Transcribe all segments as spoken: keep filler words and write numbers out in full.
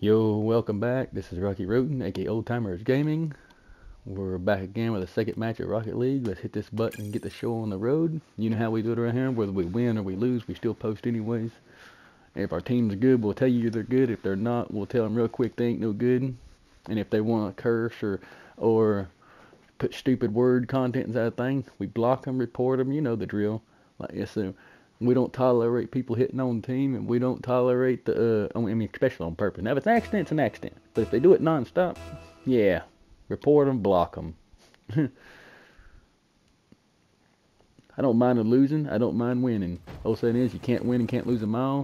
Yo, welcome back. This is Rocky Roten, aka Old Timers Gaming. We're back again with a second match at Rocket League. Let's hit this button and get the show on the road. You know how we do it around here. Whether we win or we lose, we still post anyways. If our team's good, we'll tell you they're good. If they're not, we'll tell them real quick they ain't no good. And if they want to curse or or put stupid word content inside a thing, we block them, report them. You know the drill. Like yes, so we don't tolerate people hitting on the team, and we don't tolerate the, uh, I mean, especially on purpose. Now, if it's an accident, it's an accident. But if they do it non-stop, yeah, report them, block them. I don't mind losing. I don't mind winning. All saying is, you can't win and can't lose a mile.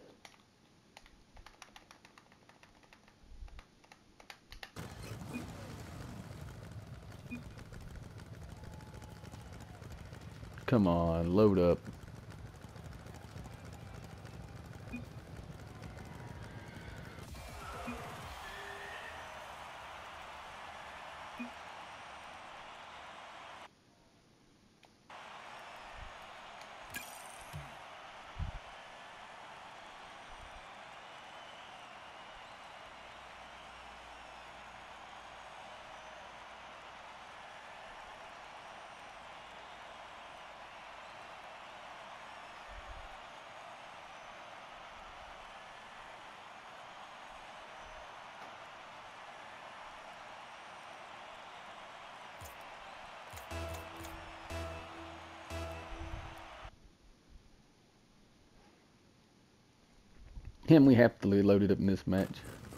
Come on, load up. Him, we have to load it up in this match.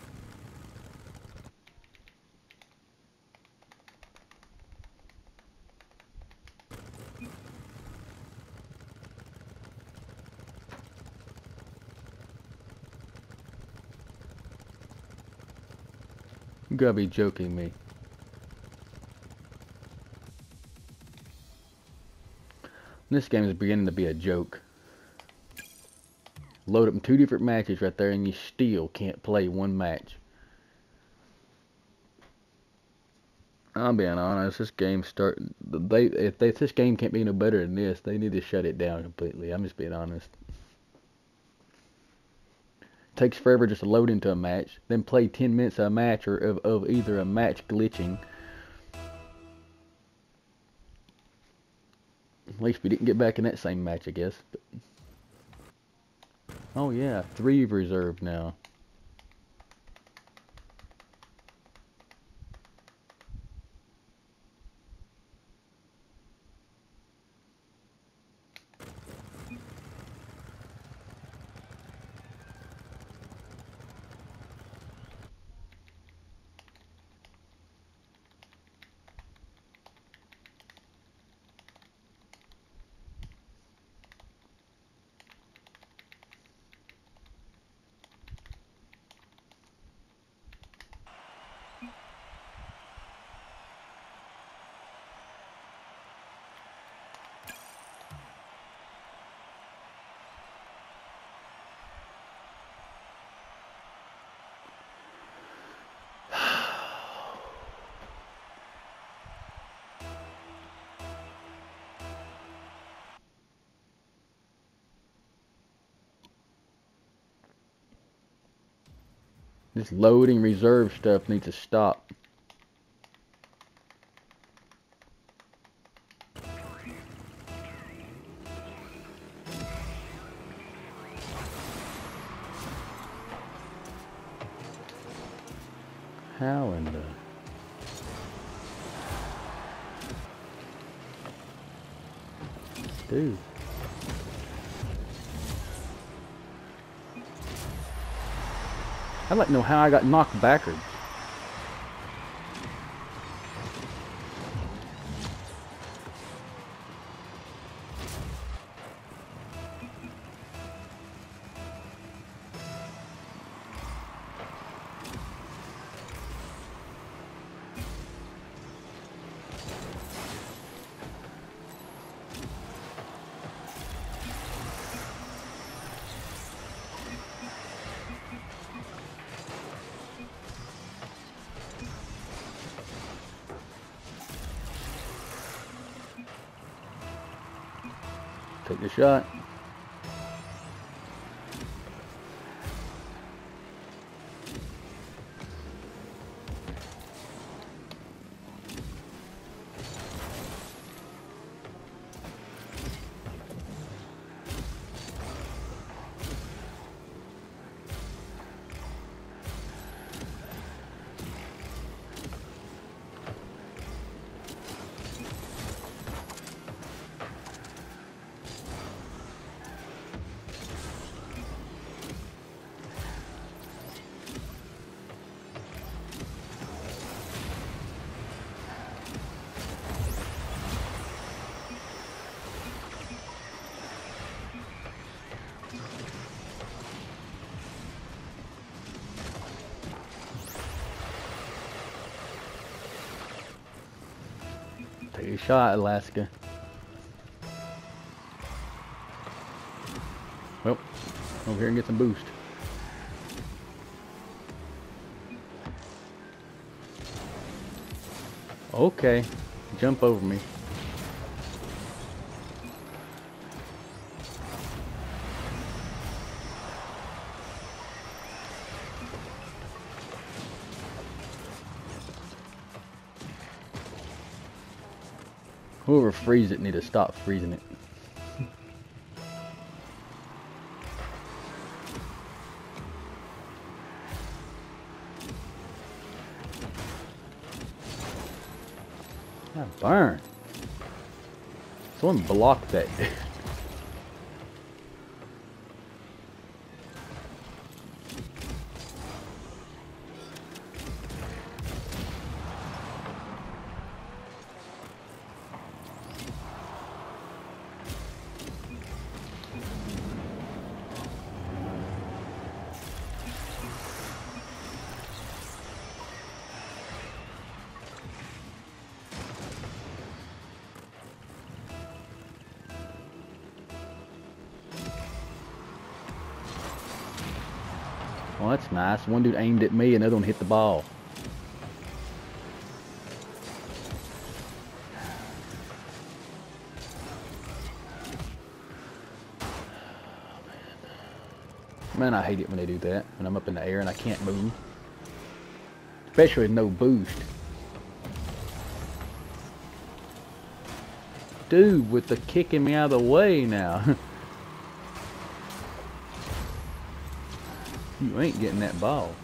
You gotta be joking me. This game is beginning to be a joke. Load up in two different matches right there, and you still can't play one match. I'm being honest. This game start. They if, they, if this game can't be no better than this, they need to shut it down completely. I'm just being honest. It takes forever just to load into a match, then play ten minutes of a match or of, of either a match glitching. At least we didn't get back in that same match, I guess. But, oh yeah, three reserved now. This loading reserve stuff needs to stop. How in the... Dude. I'd like to know how I got knocked backwards. Take the shot. Take a shot, Alaska. Well, over here and get some boost. Okay, jump over me. Whoever frees it need to stop freezing it. Ah, burn. Someone blocked that. Well, that's nice. One dude aimed at me, another one hit the ball. Man, I hate it when they do that. When I'm up in the air and I can't move. Especially with no boost. Dude, with the kicking me out of the way now. You ain't getting that ball.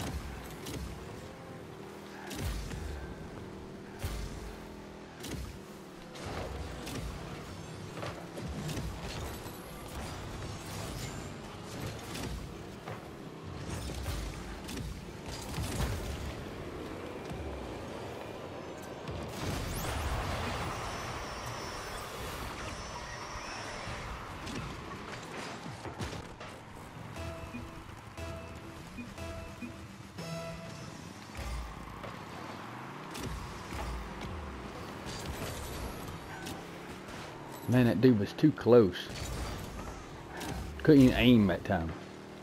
Man, that dude was too close. Couldn't even aim that time.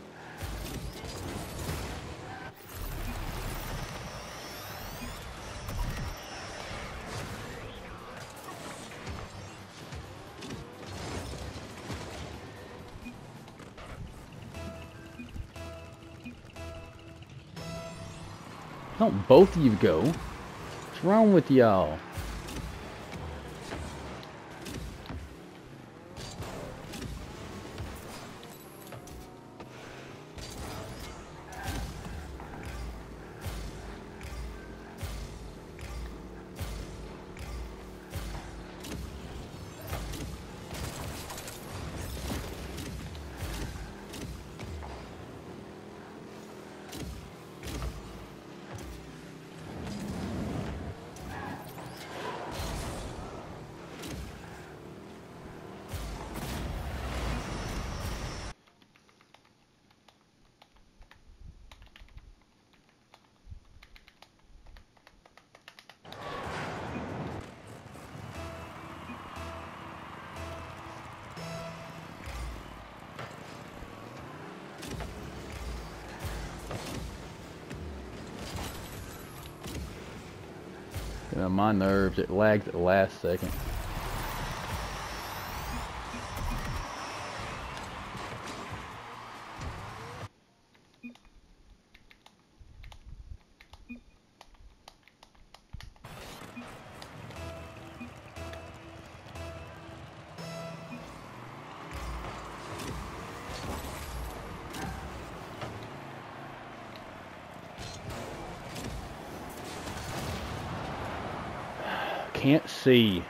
Don't both of you go. What's wrong with y'all? You know, my nerves, it lags at the last second. Can't see.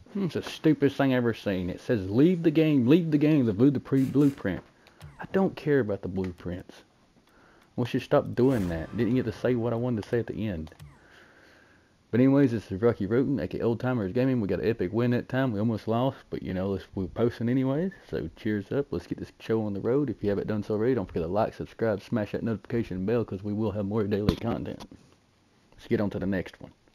It's the stupidest thing I've ever seen. It says, leave the game, leave the game, the blue, the pre-blueprint. I don't care about the blueprints. We should stop doing that. Didn't get to say what I wanted to say at the end. But anyways, this is Rocky Roten, aka Old Timers Gaming. We got an epic win that time. We almost lost, but you know, let's, we're posting anyways. So cheers up. Let's get this show on the road. If you haven't done so already, don't forget to like, subscribe, smash that notification bell, because we will have more daily content. Let's get on to the next one.